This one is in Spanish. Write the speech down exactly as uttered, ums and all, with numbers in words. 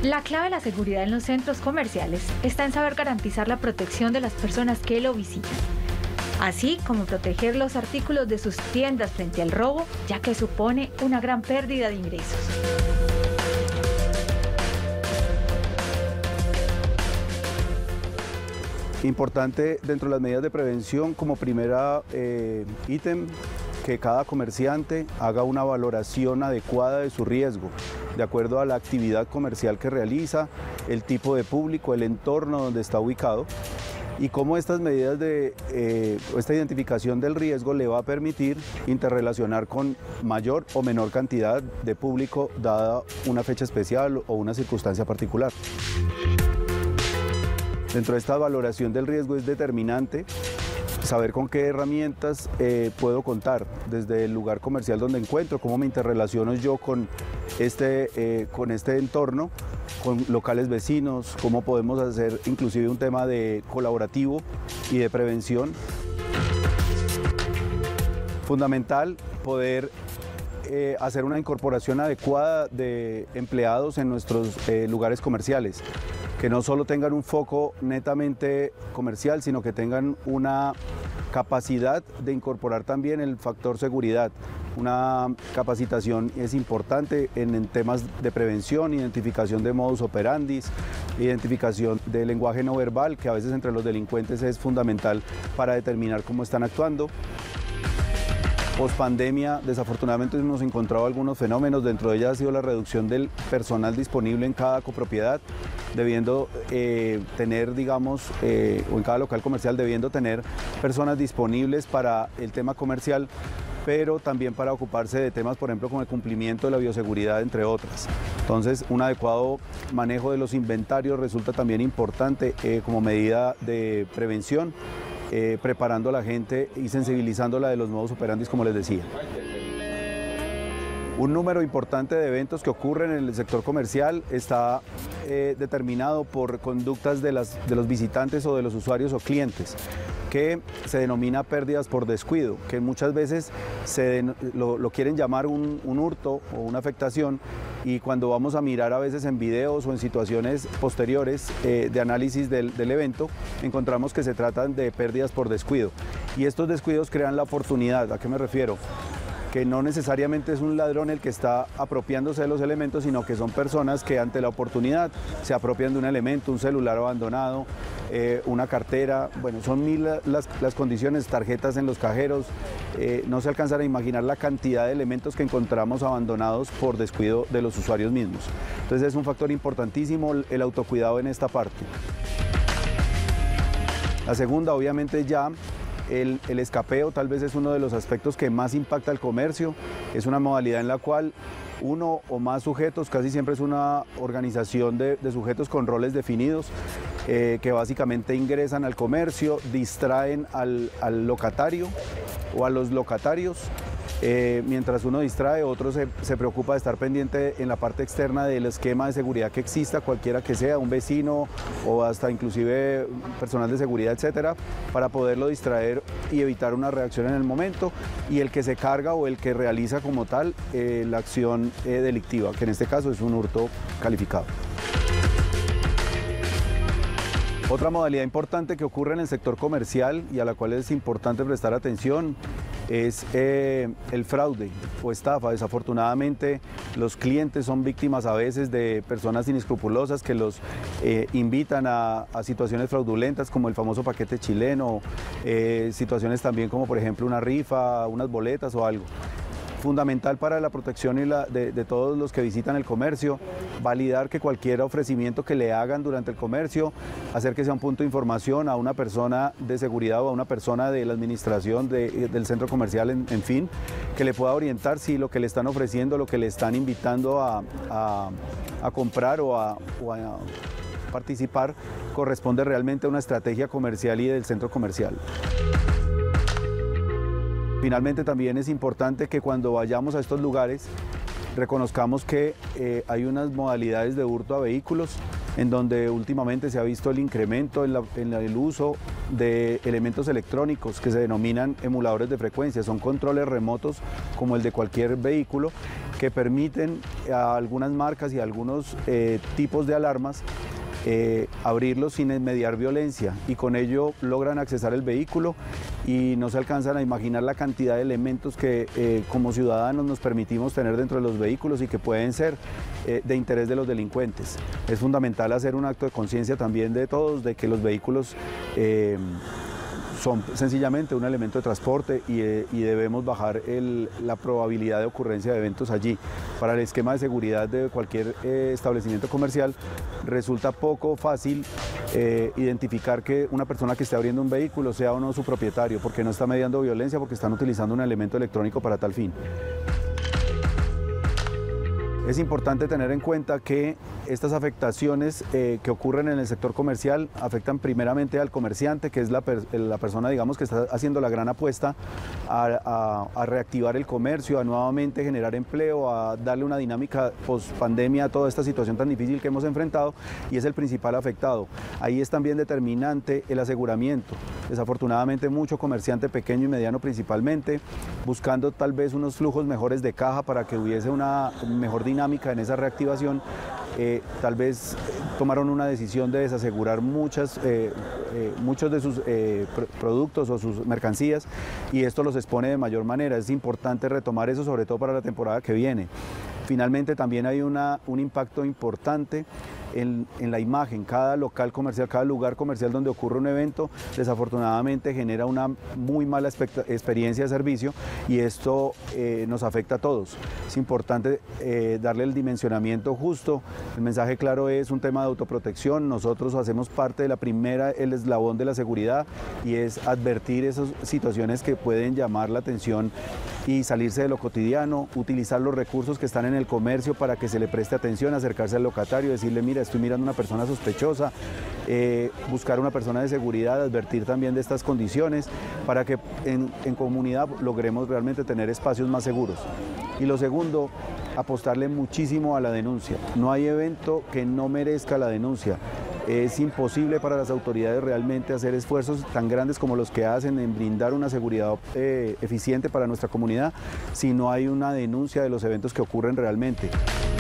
La clave de la seguridad en los centros comerciales está en saber garantizar la protección de las personas que lo visitan, así como proteger los artículos de sus tiendas frente al robo, ya que supone una gran pérdida de ingresos. Importante dentro de las medidas de prevención, como primera eh, ítem, que cada comerciante haga una valoración adecuada de su riesgo, de acuerdo a la actividad comercial que realiza, el tipo de público, el entorno donde está ubicado, y cómo estas medidas de eh, esta identificación del riesgo le va a permitir interrelacionar con mayor o menor cantidad de público dada una fecha especial o una circunstancia particular. Dentro de esta valoración del riesgo es determinante saber con qué herramientas eh, puedo contar, desde el lugar comercial donde encuentro, cómo me interrelaciono yo con este, eh, con este entorno, con locales vecinos, cómo podemos hacer inclusive un tema de colaborativo y de prevención. Fundamental poder eh, hacer una incorporación adecuada de empleados en nuestros eh, lugares comerciales, que no solo tengan un foco netamente comercial, sino que tengan una capacidad de incorporar también el factor seguridad. Una capacitación es importante en, en temas de prevención, identificación de modus operandi, identificación del lenguaje no verbal, que a veces entre los delincuentes es fundamental para determinar cómo están actuando. Post pandemia, desafortunadamente hemos encontrado algunos fenómenos, dentro de ellas ha sido la reducción del personal disponible en cada copropiedad, debiendo eh, tener, digamos, eh, o en cada local comercial, debiendo tener personas disponibles para el tema comercial, pero también para ocuparse de temas, por ejemplo, como el cumplimiento de la bioseguridad, entre otras. Entonces, un adecuado manejo de los inventarios resulta también importante eh, como medida de prevención, eh, preparando a la gente y sensibilizándola de los modus operandi, como les decía. Un número importante de eventos que ocurren en el sector comercial está eh, determinado por conductas de, las, de los visitantes o de los usuarios o clientes, que se denomina pérdidas por descuido, que muchas veces se, lo, lo quieren llamar un, un hurto o una afectación, y cuando vamos a mirar a veces en videos o en situaciones posteriores eh, de análisis del, del evento, encontramos que se tratan de pérdidas por descuido. Y estos descuidos crean la oportunidad. ¿A qué me refiero? Que no necesariamente es un ladrón el que está apropiándose de los elementos, sino que son personas que ante la oportunidad se apropian de un elemento, un celular abandonado, eh, una cartera, bueno, son mil las, las condiciones, tarjetas en los cajeros, eh, no se alcanzan a imaginar la cantidad de elementos que encontramos abandonados por descuido de los usuarios mismos. Entonces es un factor importantísimo el autocuidado en esta parte. La segunda, obviamente, ya El, el escapeo tal vez es uno de los aspectos que más impacta al comercio. Es una modalidad en la cual uno o más sujetos, casi siempre es una organización de, de sujetos con roles definidos, eh, que básicamente ingresan al comercio, distraen al, al locatario o a los locatarios. Eh, mientras uno distrae, otro se, se preocupa de estar pendiente en la parte externa del esquema de seguridad que exista, cualquiera que sea, un vecino o hasta inclusive personal de seguridad, etcétera, para poderlo distraer y evitar una reacción en el momento, y el que se carga o el que realiza como tal eh, la acción eh, delictiva, que en este caso es un hurto calificado. Otra modalidad importante que ocurre en el sector comercial y a la cual es importante prestar atención es eh, el fraude o estafa. Desafortunadamente los clientes son víctimas a veces de personas inescrupulosas que los eh, invitan a, a situaciones fraudulentas, como el famoso paquete chileno, eh, situaciones también como por ejemplo una rifa, unas boletas o algo. Fundamental para la protección y la, de, de todos los que visitan el comercio, validar que cualquier ofrecimiento que le hagan durante el comercio, hacer que sea un punto de información a una persona de seguridad o a una persona de la administración de, del centro comercial, en, en fin, que le pueda orientar si lo que le están ofreciendo, lo que le están invitando a, a, a comprar o a, o a participar, corresponde realmente a una estrategia comercial y del centro comercial. Finalmente, también es importante que cuando vayamos a estos lugares reconozcamos que eh, hay unas modalidades de hurto a vehículos en donde últimamente se ha visto el incremento en, la, en la, el uso de elementos electrónicos que se denominan emuladores de frecuencia. Son controles remotos como el de cualquier vehículo que permiten a algunas marcas y a algunos eh, tipos de alarmas Eh, abrirlos sin mediar violencia, y con ello logran accesar el vehículo y no se alcanzan a imaginar la cantidad de elementos que eh, como ciudadanos nos permitimos tener dentro de los vehículos y que pueden ser eh, de interés de los delincuentes. Es fundamental hacer un acto de conciencia también de todos de que los vehículos eh, son sencillamente un elemento de transporte y, eh, y debemos bajar el, la probabilidad de ocurrencia de eventos allí. Para el esquema de seguridad de cualquier eh, establecimiento comercial resulta poco fácil eh, identificar que una persona que esté abriendo un vehículo sea o no su propietario, porque no está mediando violencia, porque están utilizando un elemento electrónico para tal fin. Es importante tener en cuenta que estas afectaciones eh, que ocurren en el sector comercial afectan primeramente al comerciante, que es la, per la persona, digamos, que está haciendo la gran apuesta a, a, a reactivar el comercio, a nuevamente generar empleo, a darle una dinámica post pandemia a toda esta situación tan difícil que hemos enfrentado, y es el principal afectado. Ahí es también determinante el aseguramiento. Desafortunadamente mucho comerciante pequeño y mediano principalmente, buscando tal vez unos flujos mejores de caja para que hubiese una mejor dinámica en esa reactivación, eh, tal vez tomaron una decisión de desasegurar muchas, eh, eh, muchos de sus eh, pr productos o sus mercancías, y esto los expone de mayor manera. Es importante retomar eso, sobre todo para la temporada que viene. Finalmente también hay una, un impacto importante en, en la imagen. Cada local comercial, cada lugar comercial donde ocurre un evento, desafortunadamente genera una muy mala experiencia de servicio, y esto eh, nos afecta a todos. Es importante eh, darle el dimensionamiento justo. El mensaje claro es un tema de autoprotección. Nosotros hacemos parte de la primera, el eslabón de la seguridad, y es advertir esas situaciones que pueden llamar la atención y salirse de lo cotidiano, utilizar los recursos que están en el comercio para que se le preste atención, acercarse al locatario, decirle: mira, estoy mirando a una persona sospechosa, eh, buscar una persona de seguridad, advertir también de estas condiciones para que en, en comunidad logremos realmente tener espacios más seguros. Y lo segundo, apostarle muchísimo a la denuncia. No hay evento que no merezca la denuncia. Es imposible para las autoridades realmente hacer esfuerzos tan grandes como los que hacen en brindar una seguridad eh, eficiente para nuestra comunidad si no hay una denuncia de los eventos que ocurren realmente.